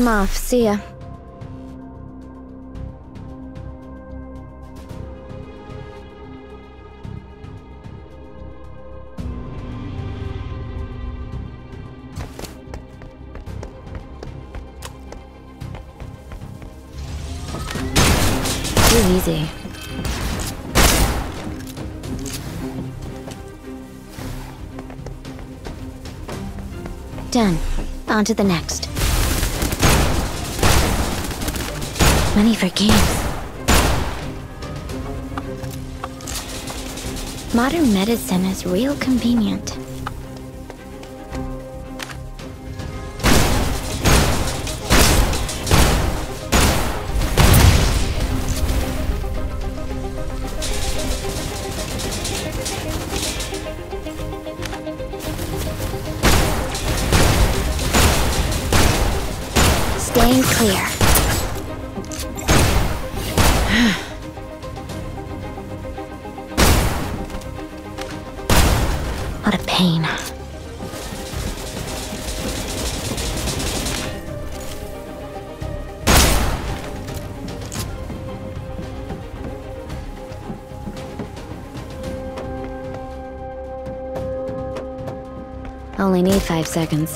I'm off. See ya. Too easy. Done. On to the next. Money for games. Modern medicine is real convenient. Staying clear. What a pain. Only need 5 seconds.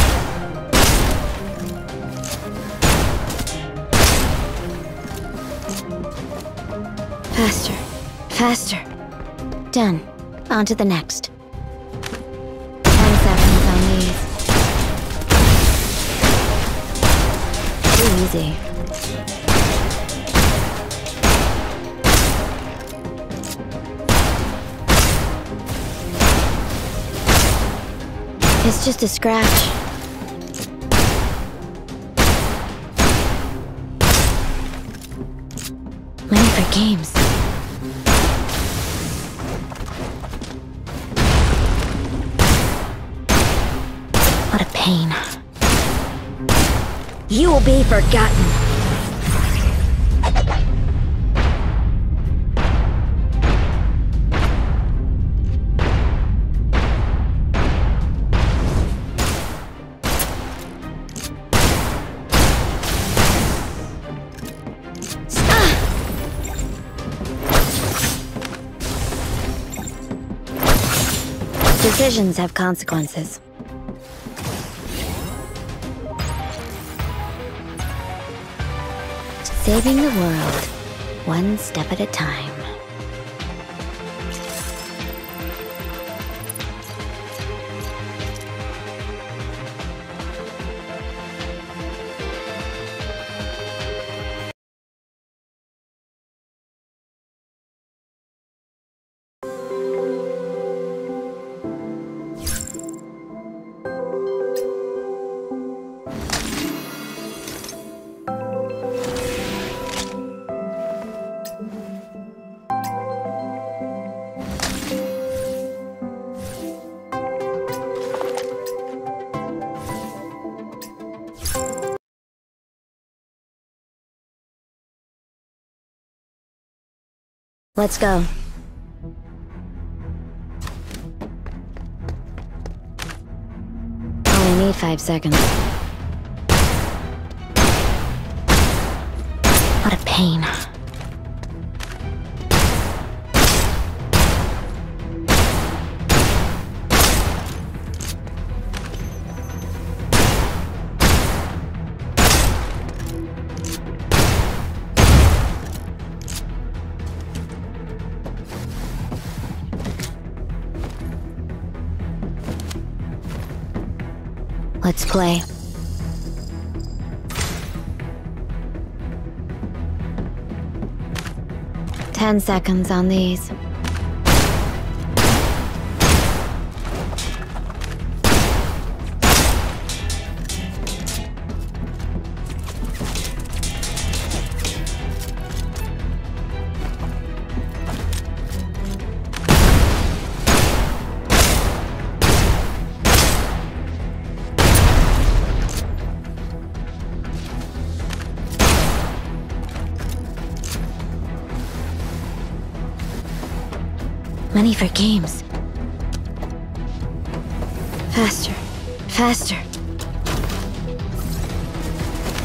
Faster. Faster. Done. On to the next. 10 seconds on these. Too easy. It's just a scratch. Money for games. What a pain. You will be forgotten. Decisions have consequences. Saving the world, one step at a time. Let's go. Only need 5 seconds. What a pain. Let's play. Ten seconds on these. Money for games. Faster. Faster.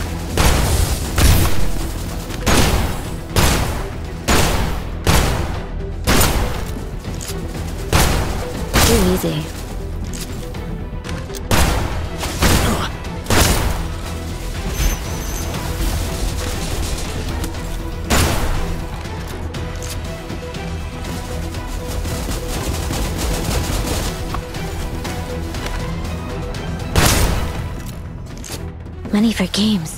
easy. Money for games.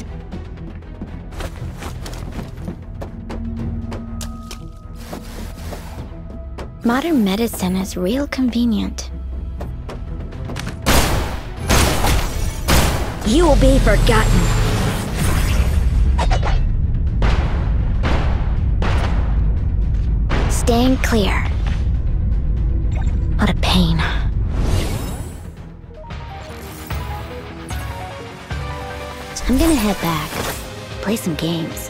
Modern medicine is real convenient. You will be forgotten. Staying clear. What a pain. I'm gonna head back, play some games.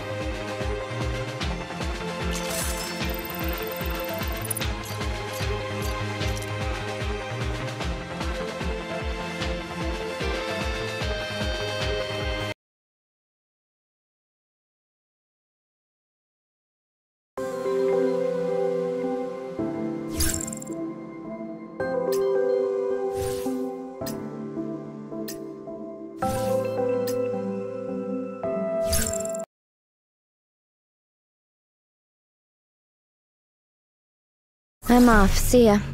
I'm off. See ya.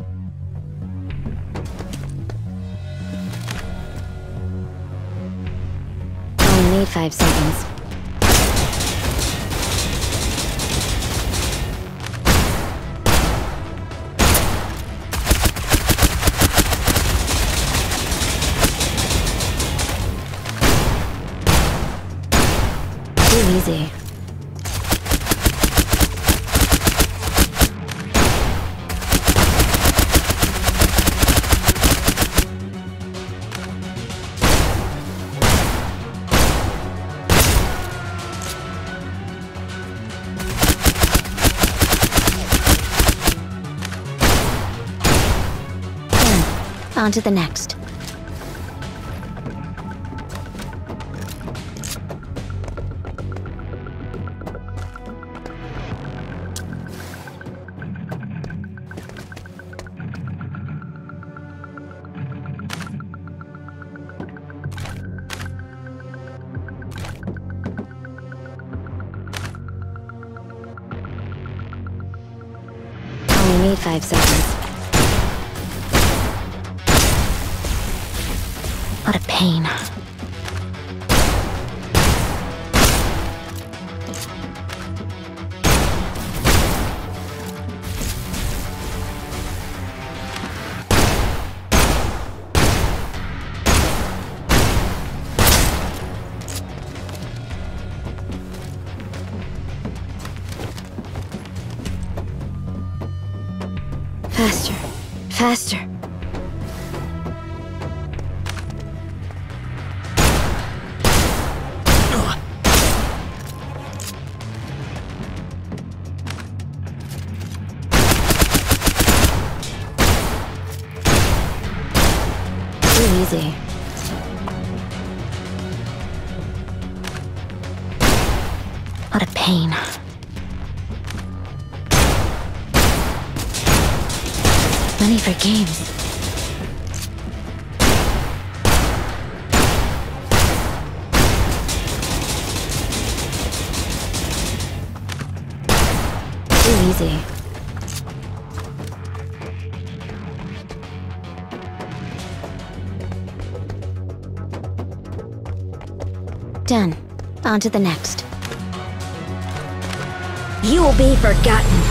Only need 5 seconds. Too easy. On to the next. Only need 5 seconds. What a pain. Faster, faster. Easy. What a pain. Money for games. Too easy. Done. On to the next. You will be forgotten.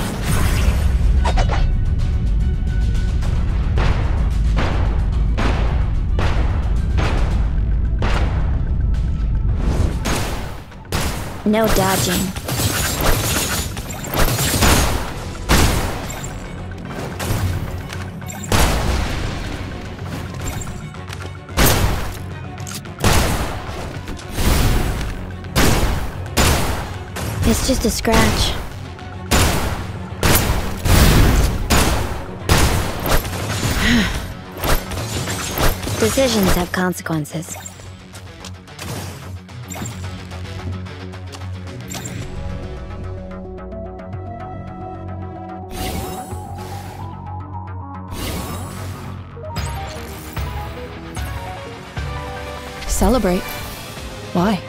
No dodging. It's just a scratch. Decisions have consequences. celebrate. Why?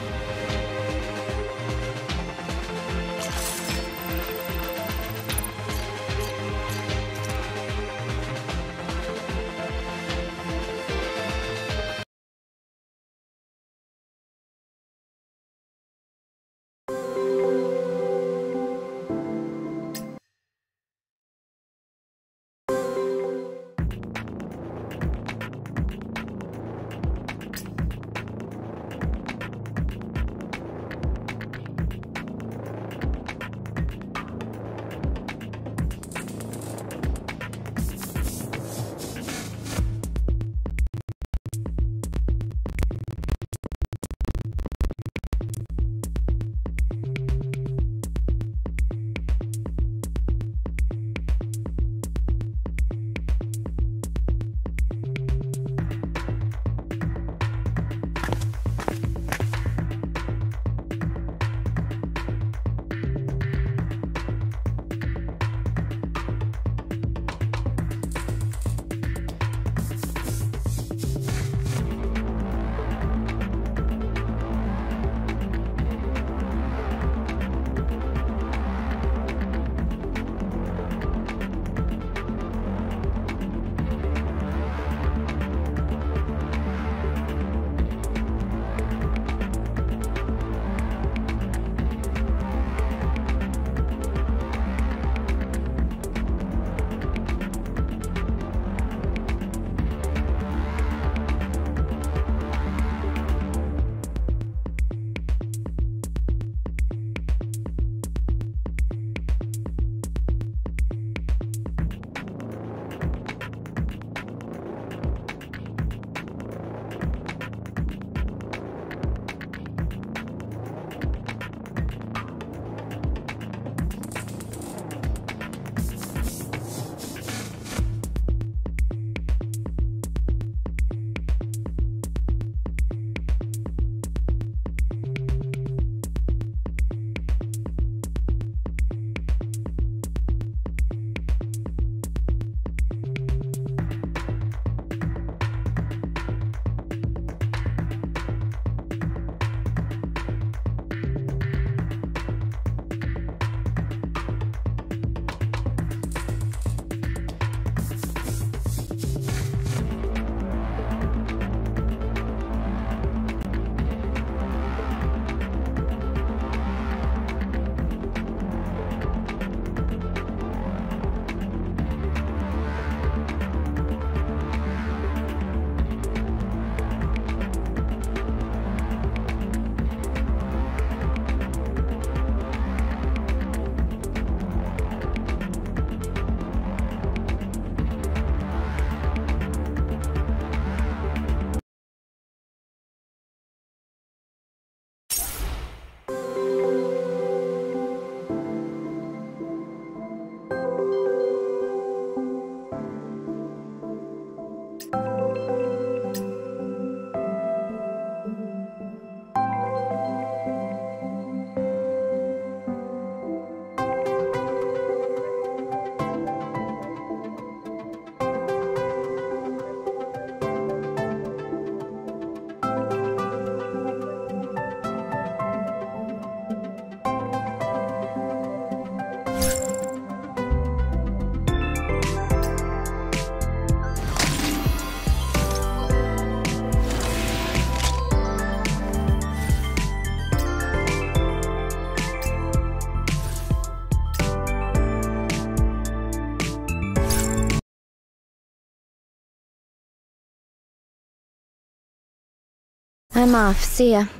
I'm off. See ya.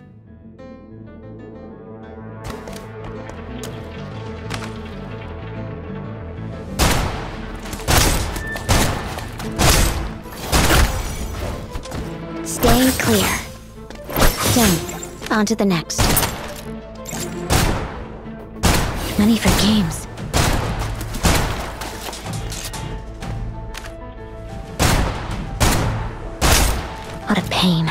Stay clear. Done. On to the next. Money for games. What a pain.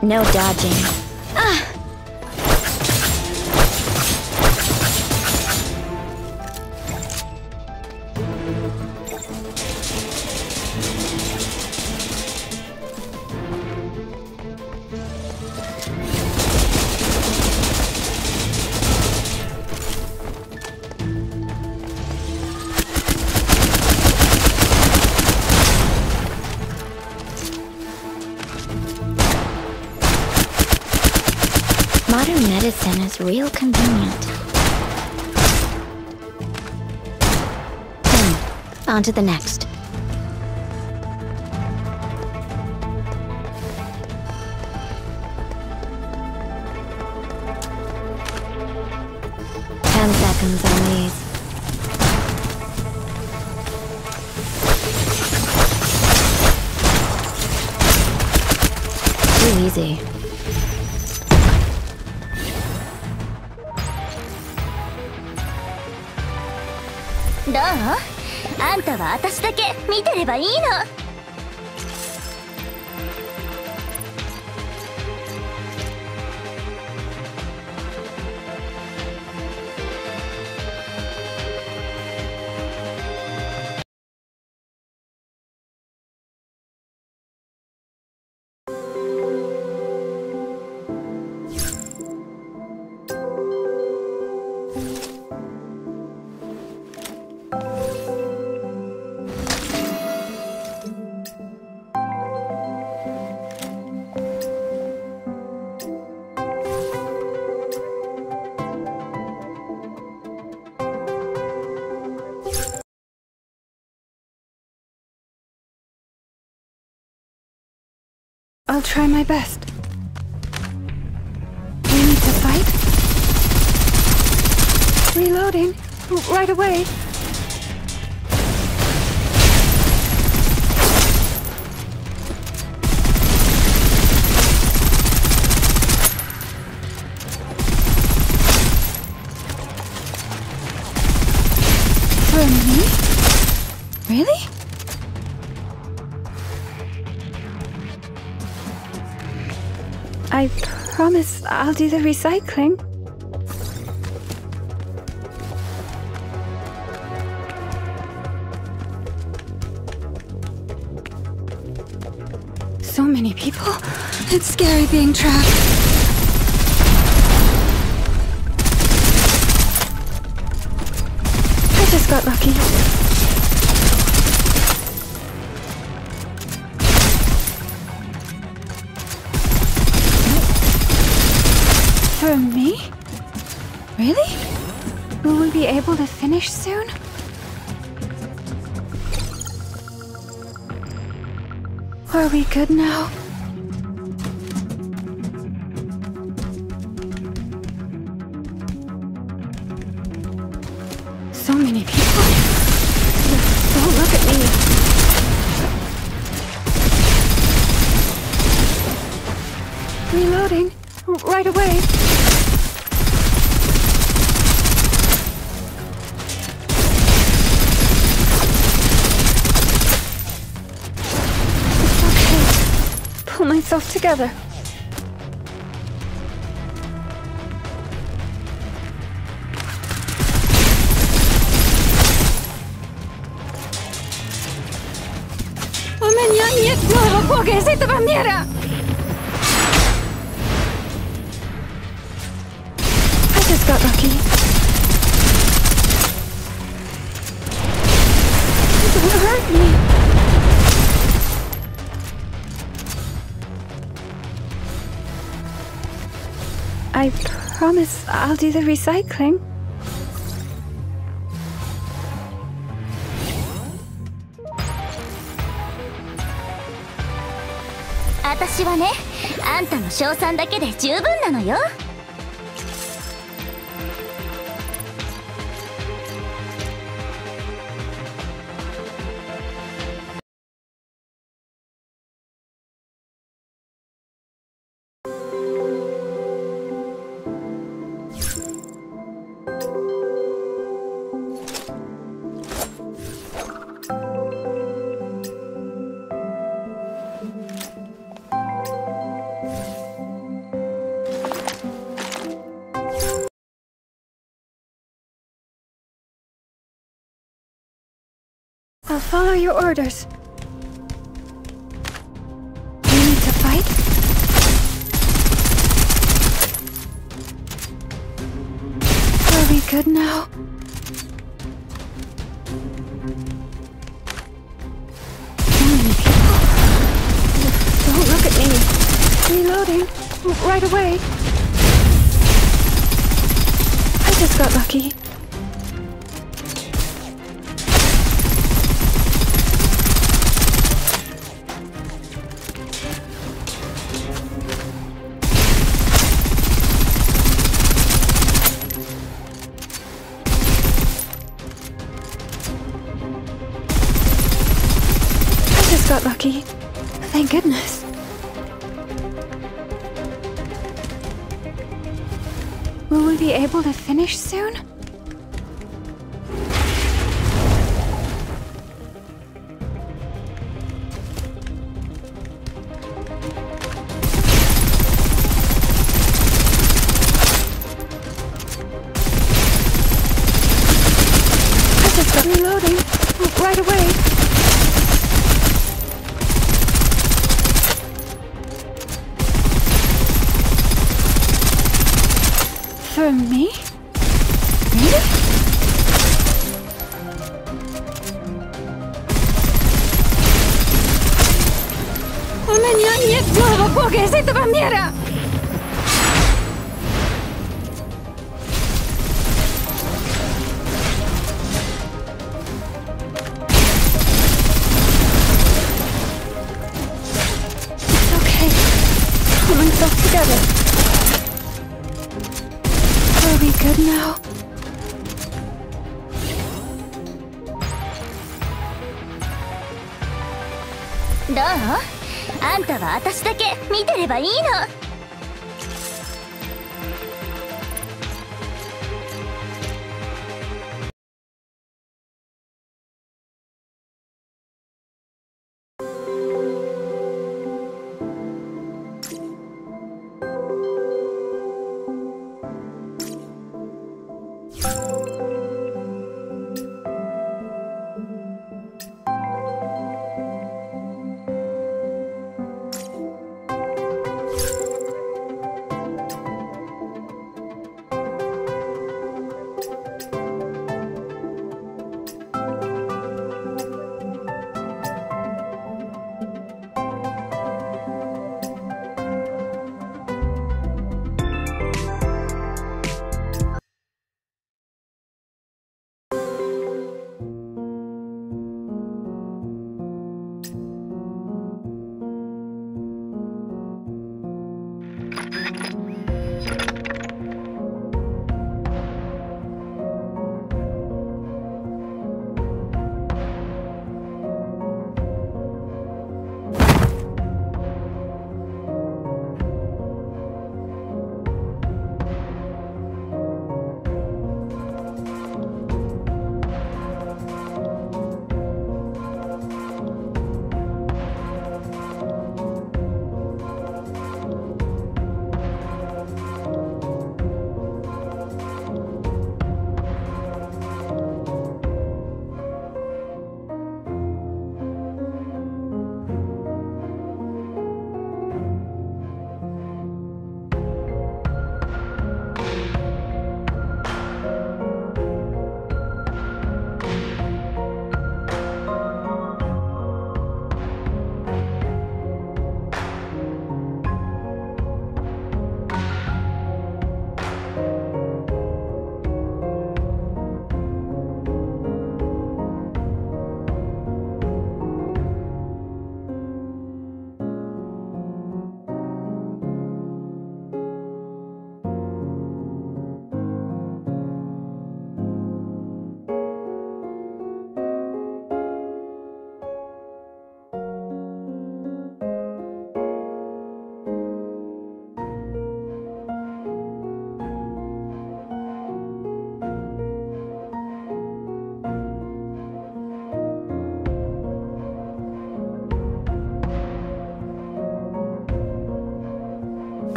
No dodging. Ah! Modern medicine is real convenient. On to the next. Ten seconds on these. Too easy. どう？あんたは私だけ見てればいいの。 I'll try my best. We need to fight? Reloading. Right away. For me? Really? I promise I'll do the recycling. So many people. It's scary being trapped. I just got lucky. For me? Really? Will we be able to finish soon? Are we good now? So many people. Don't look at me. Reloading. Right away. Pull myself together. У меня нет нового бога из этого мира! I just got lucky. Don't hurt me. I promise I'll do the recycling. 私はね、あんたの称賛だけで十分なのよ。 follow your orders. We need to fight? Are we good now? So many people. Don't look at me. Reloading. Right away. I just got lucky. Got lucky. Thank goodness. Will we be able to finish soon? I just got reloading. Right away. For me? Really? У меня нет злого бога из этого мира! It's okay. Pull myself together. Are we good now? どう？あんたは私だけ見てればいいの。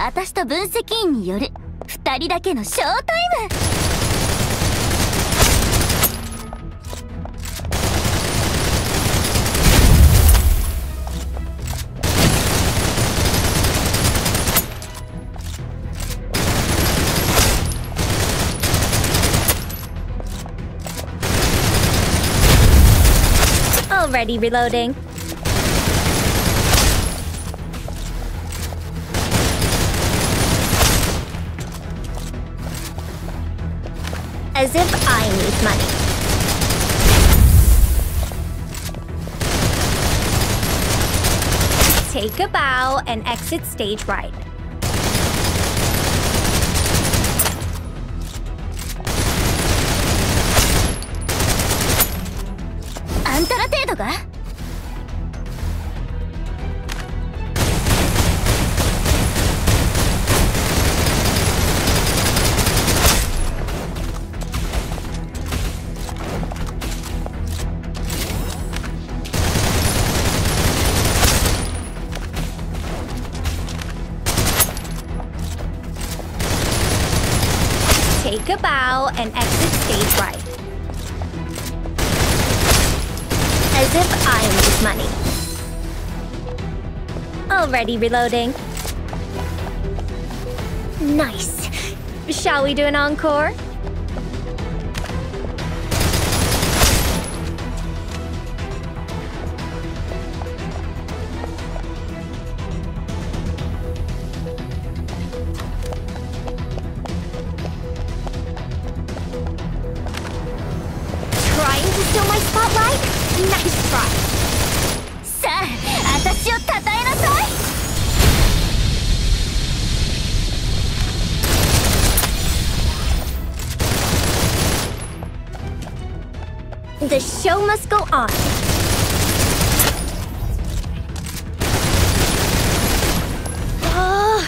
私と分析員による2人だけのショータイム。 Already reloading. As if I need money. Take a bow and exit stage right. あんたら程度か。 Take a bow and exit stage right. As if I need money. Already reloading. Nice. Shall we do an encore? Trying to steal my spotlight? Nice try. さあ、私を称えなさい。 The show must go on. Ah.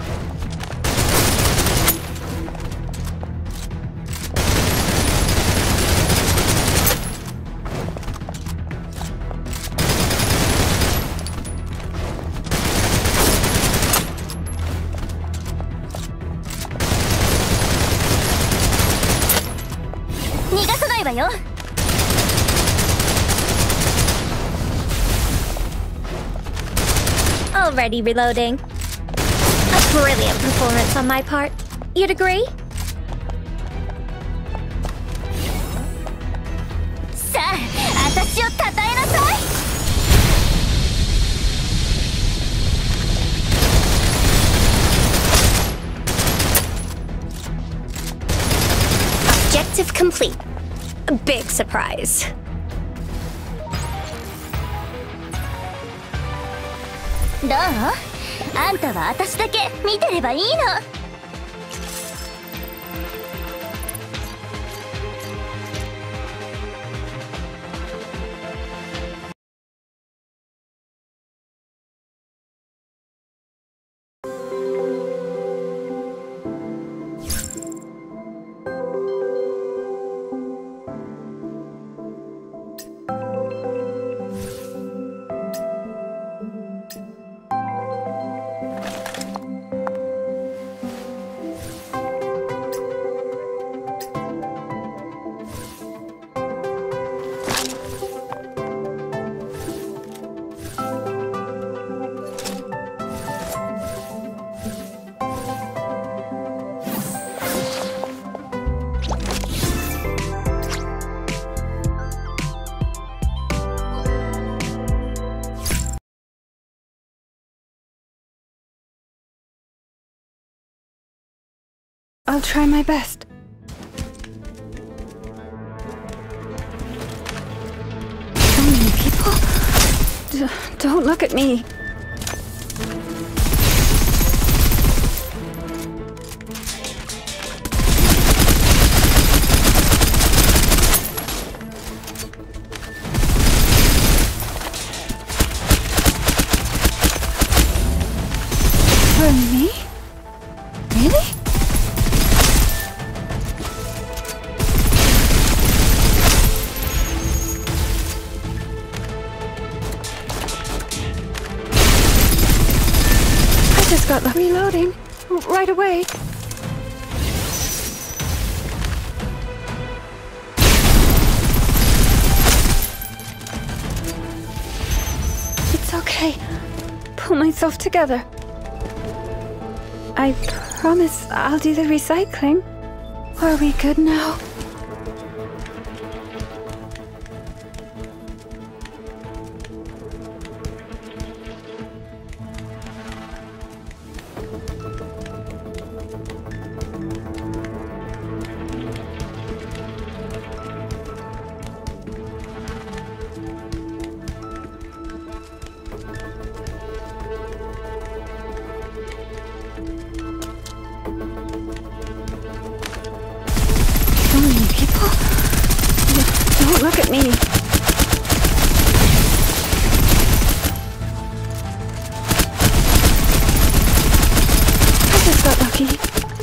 Already reloading. A brilliant performance on my part. You'd agree? さあ、私を称えなさい。 Objective complete. A big surprise. どう？あんたは私だけ見てればいいの。 I'll try my best. So many people? Don't look at me. For me? Really? I just got reloading. right away. It's okay. Pull myself together. I promise I'll do the recycling. Are we good now? So many people? Don't look at me. I just got lucky.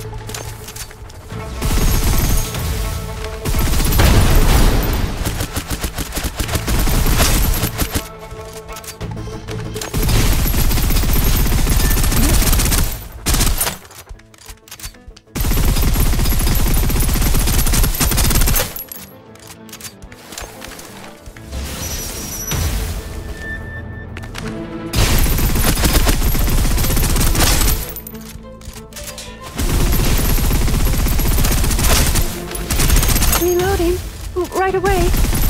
Reloading. Right away.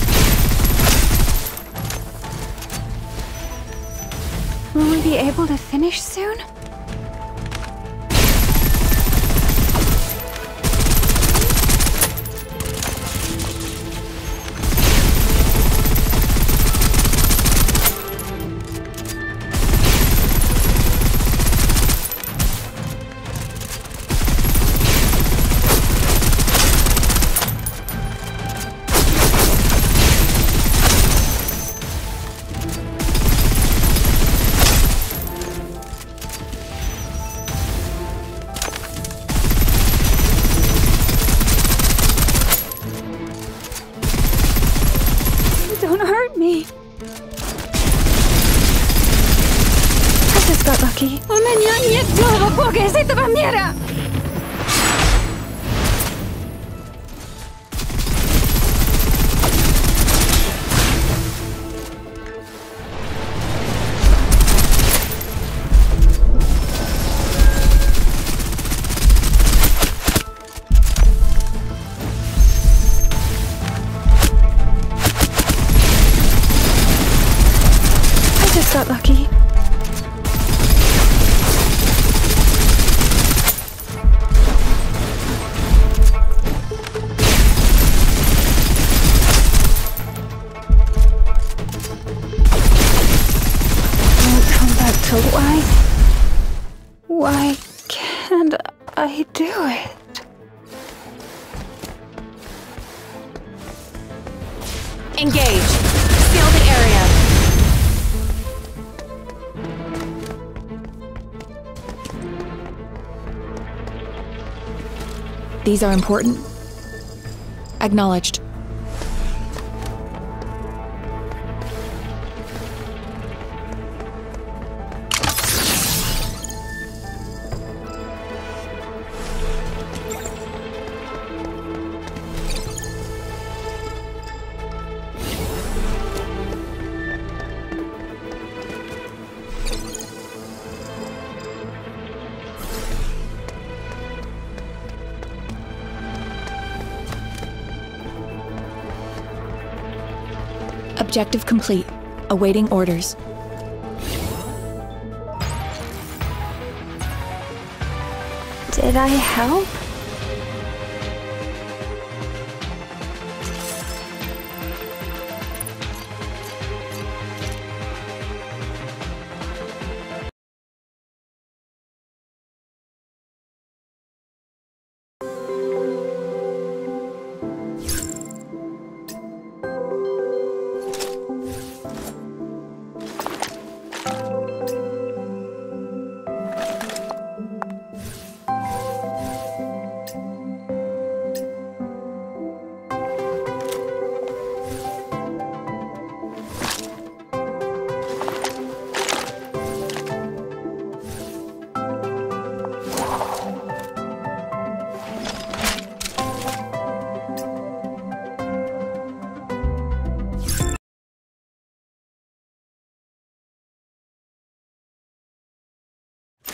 Will we be able to finish soon? Don't hurt me. I just got lucky. У меня нет злого бога из этого мира! Got lucky. Won't come back to why can't I do it? Engage. Seal the area. These are important. Acknowledged. Objective complete. Awaiting orders. Did I help?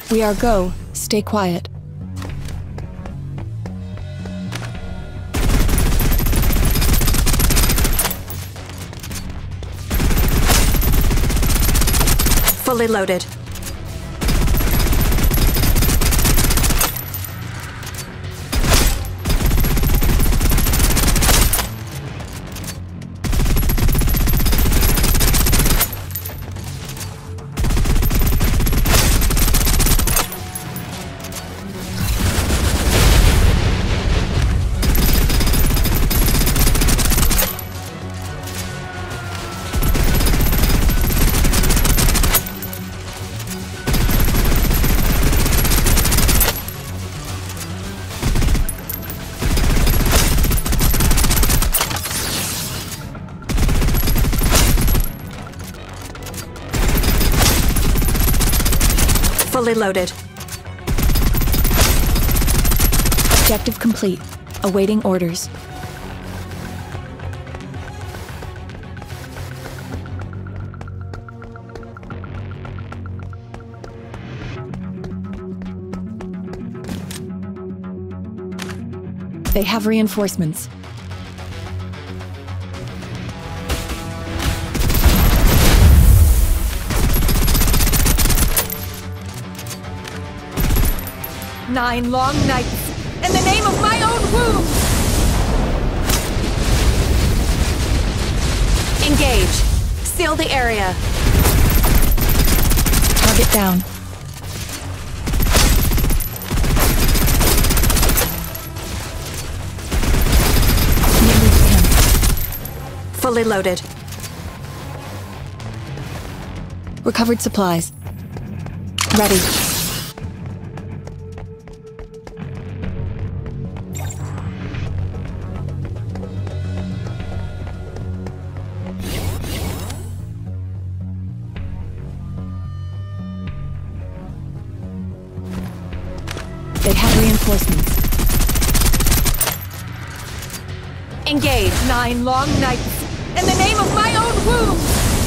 We are go. Stay quiet. Fully loaded. Fully loaded. Objective complete. Awaiting orders. They have reinforcements. Nine long nights, in the name of my own womb! Engage. Seal the area. Target down. Nearly to him. Fully loaded. Recovered supplies. Ready. They have reinforcements. Engage. 9 long nights, in the name of my own womb!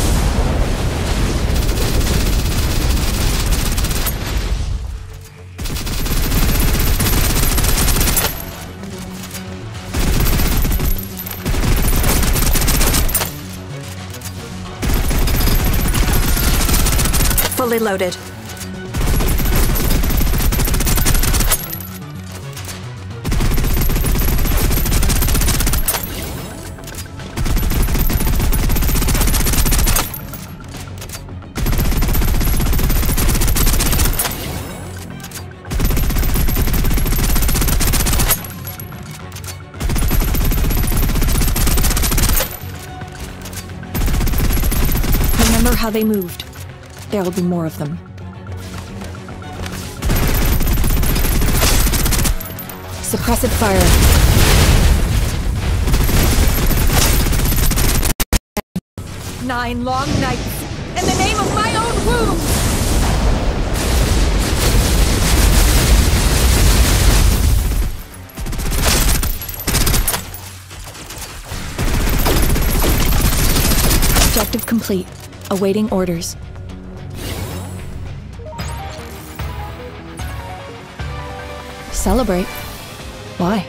Fully loaded. Remember how they moved. There will be more of them. Suppressive fire. Nine long nights, in the name of my own womb! Objective complete. Awaiting orders. Celebrate? Why?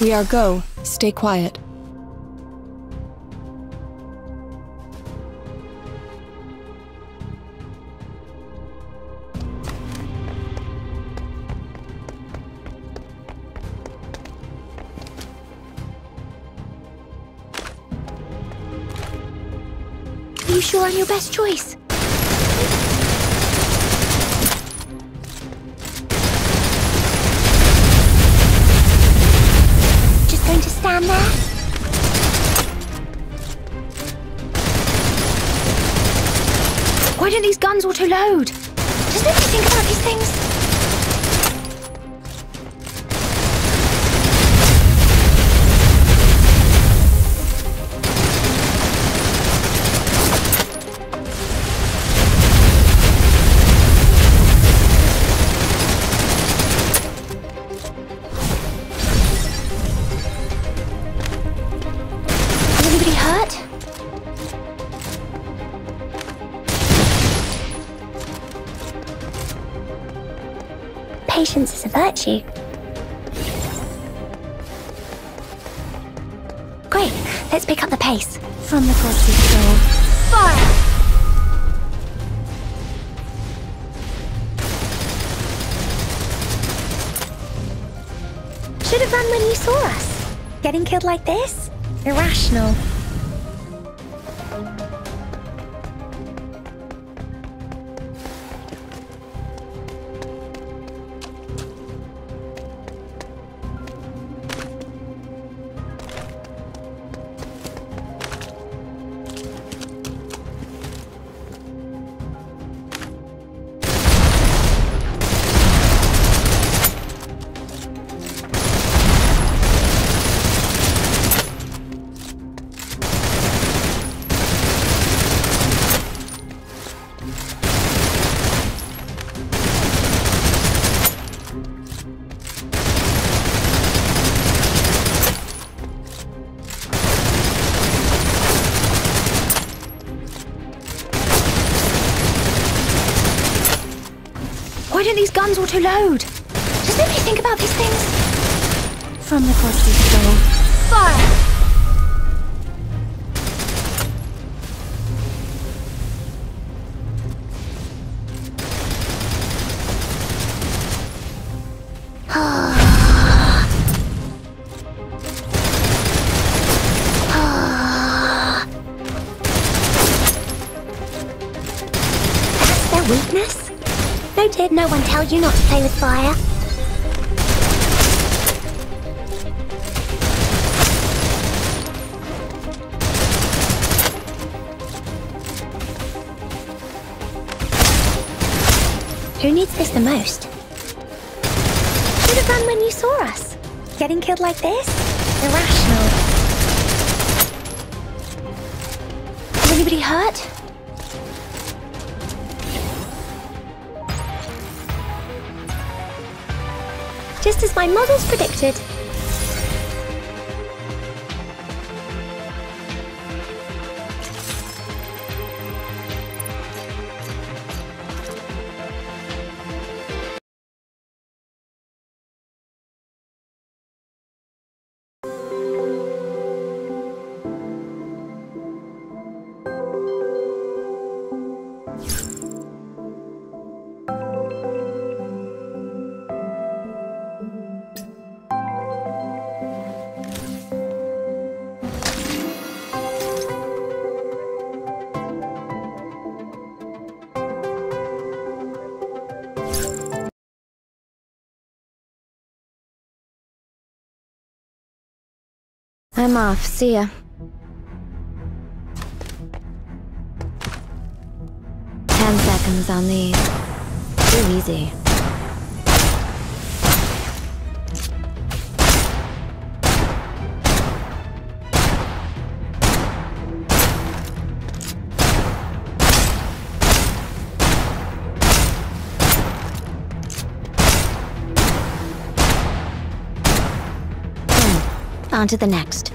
We are go. Stay quiet. Are you sure I'm your best choice? Just going to stand there? Why don't these guns auto-load? Does nobody think about these things? Patience is a virtue. Great, let's pick up the pace. From the gods we stole. Fire! Should have run when you saw us. Getting killed like this? Irrational. Why don't these guns auto-load? Does nobody think about these things? From the gods we stole. Fire! That's their weakness? No, did no one tell you not to play with fire? Who needs this the most? Should have run when you saw us. Getting killed like this? Irrational. Is anybody hurt? Just as my models predicted. I'm off. See ya. 10 seconds on these. Too easy. On to the next.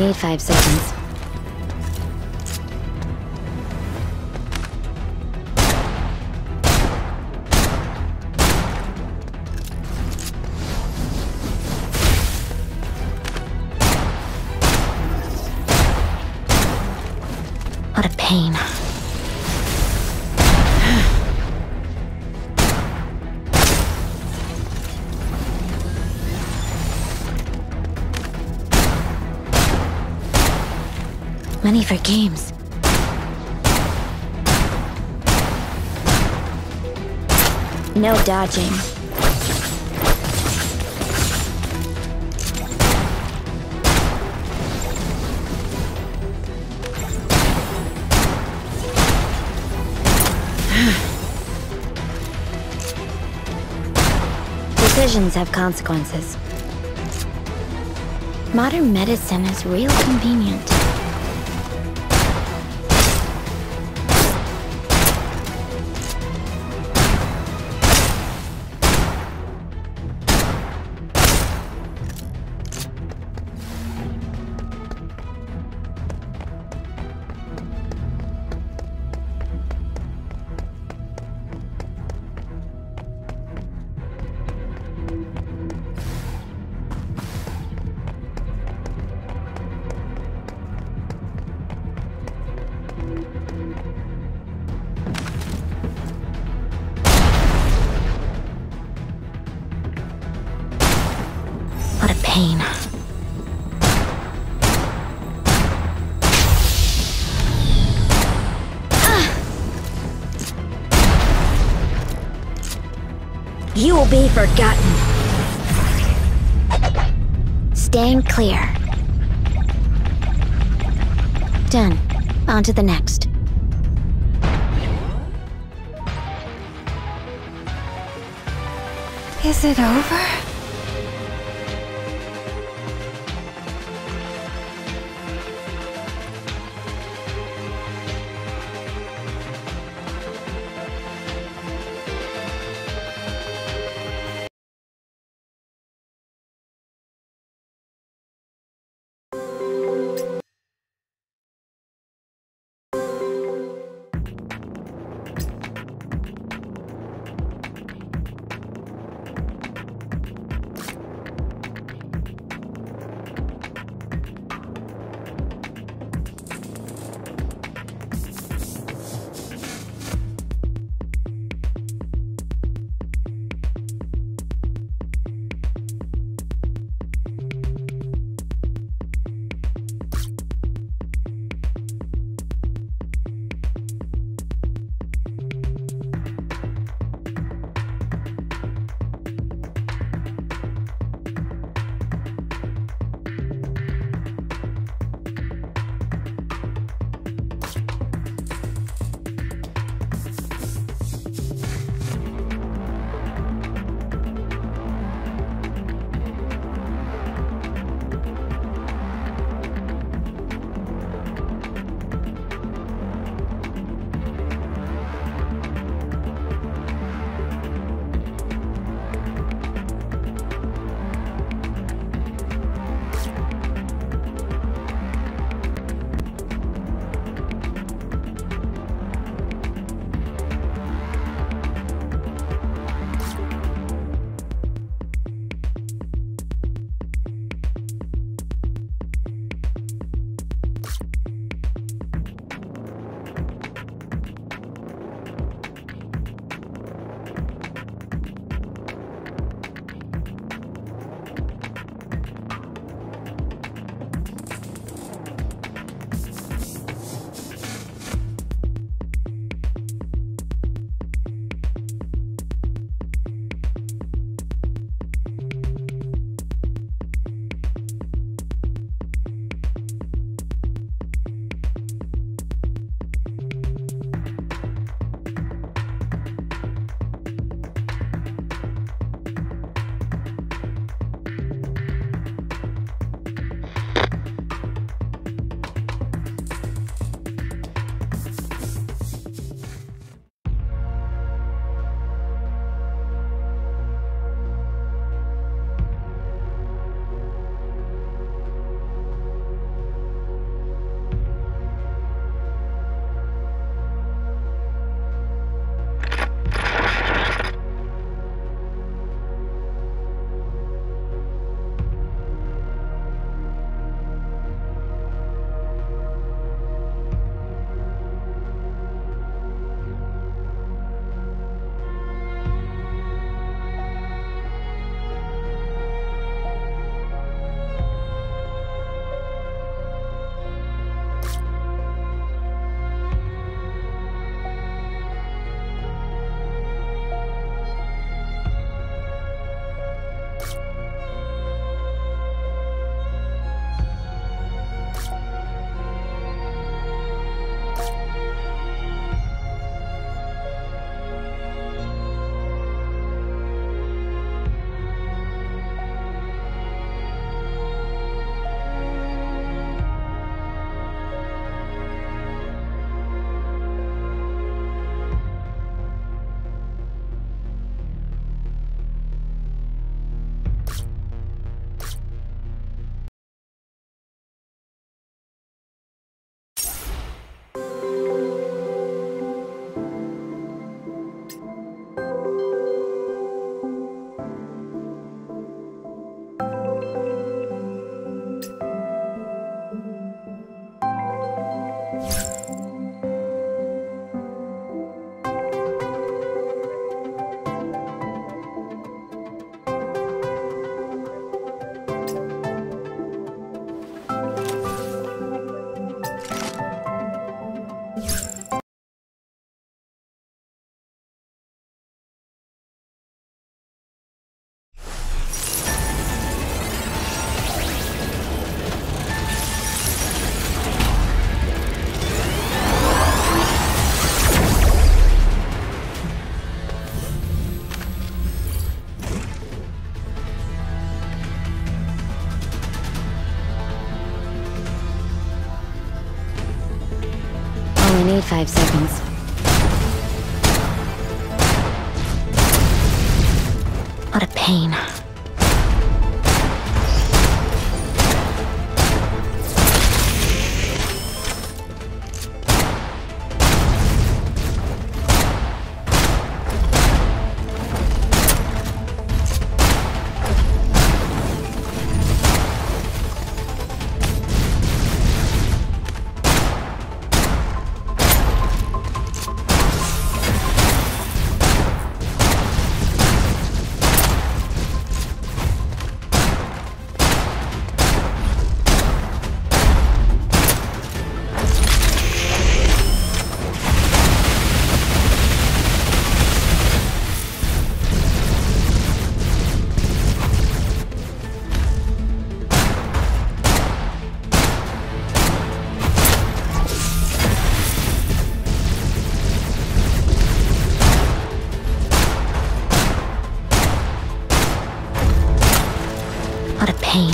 need 5 seconds. What a pain. Money for games. No dodging. Decisions have consequences. Modern medicine is real convenient. What a pain. You will be forgotten. Stand clear. Done. On to the next. Is it over? 5 seconds. What a pain. What a pain.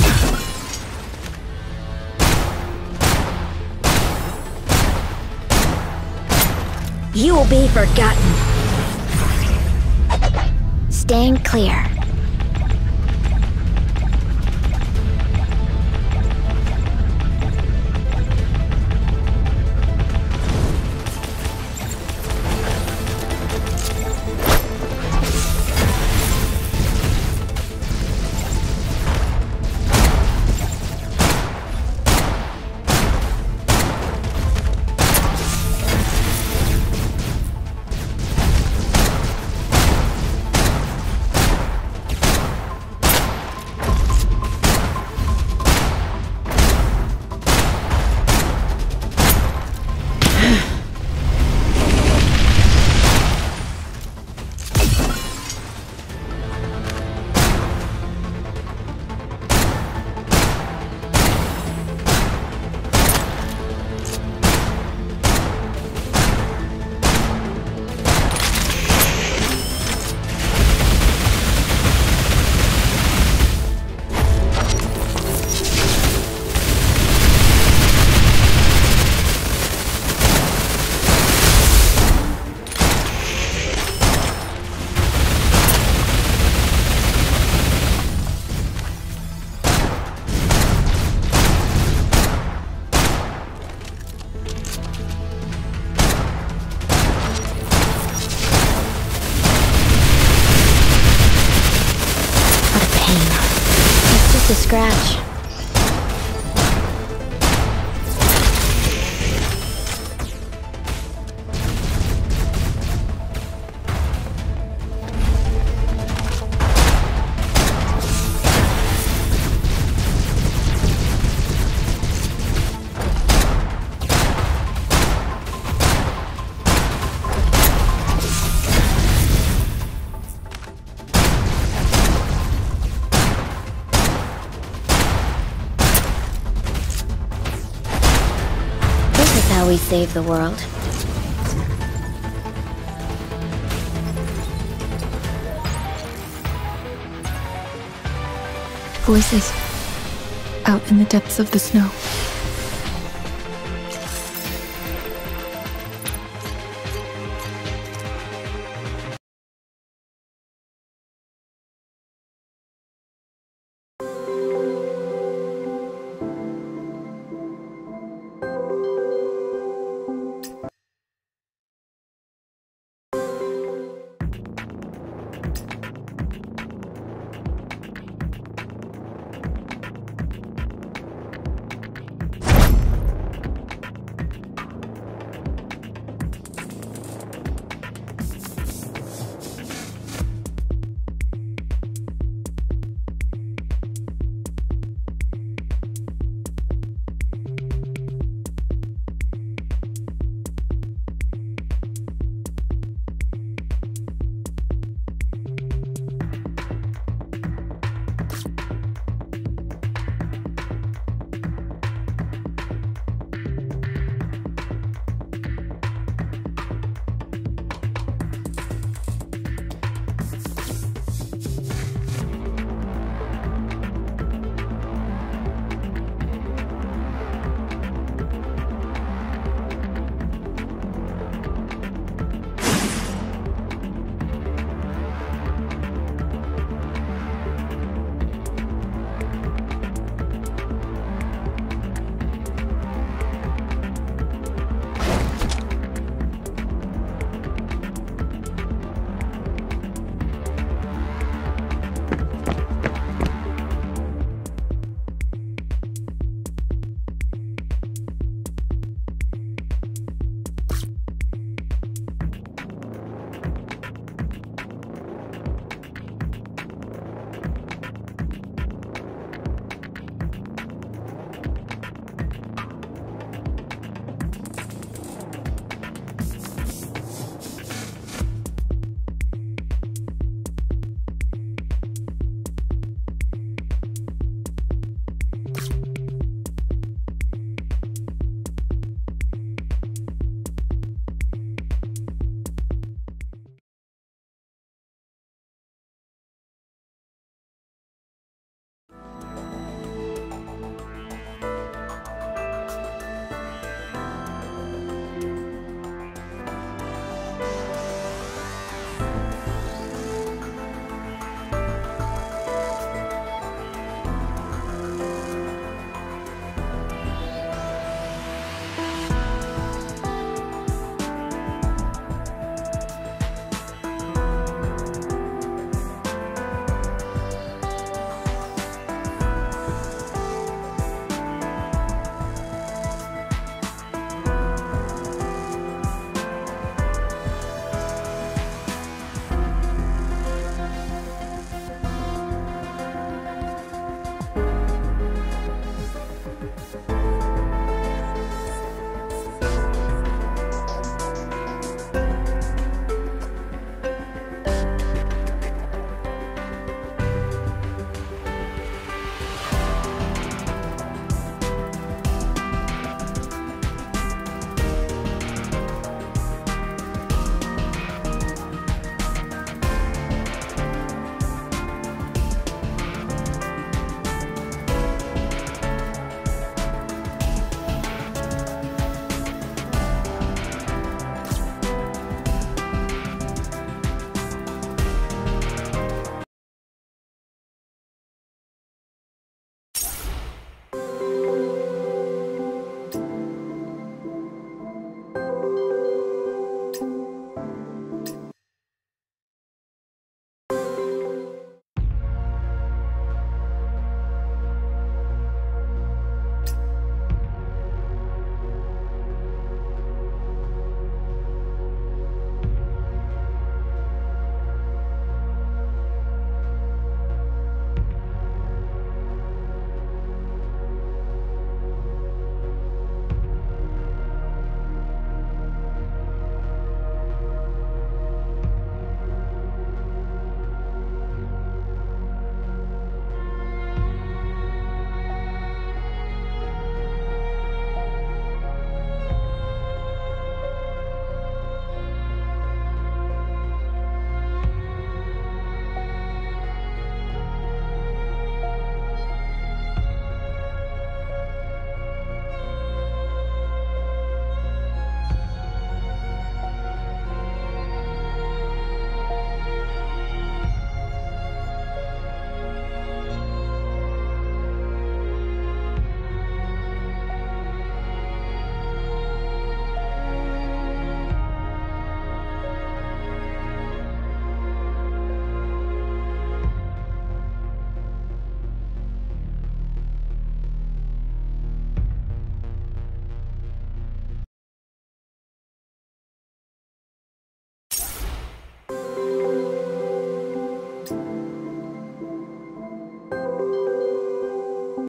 You will be forgotten. Stand clear. A scratch. How we save the world. Voices. Out in the depths of the snow.